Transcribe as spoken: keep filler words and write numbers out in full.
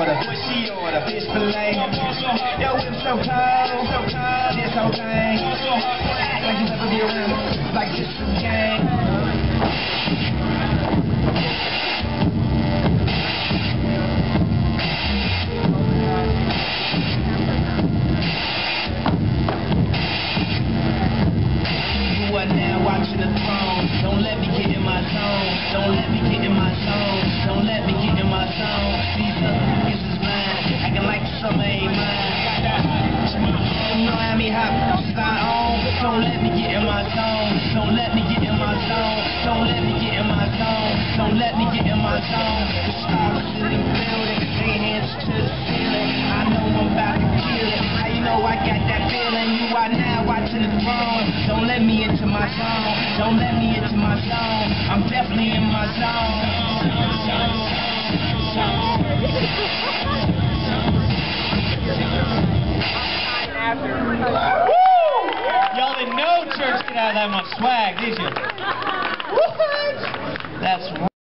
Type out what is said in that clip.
order? What she order? Fish fillet. Yo, it's so cold, so cold, this whole thing. Act like you never be around me, like this is a game. You are now watching the throne. Don't let me get in my zone. Don't let me get in my zone. Don't let me get in my zone. These other niggas is mine. Acting like the summer ain't mine. You know how me hot slide on. Don't let me get in my zone. Don't let me get in my zone. Don't let me get in my zone. Don't let me get in my zone. The stars in the building. They hands to the ceiling. I know I'm about to kill it. How you know I got that feeling? You are now watching the throne. Don't let me into my zone. Don't let me into my zone. I'm definitely in my zone. Y'all didn't know church could have that much swag, did you? What? That's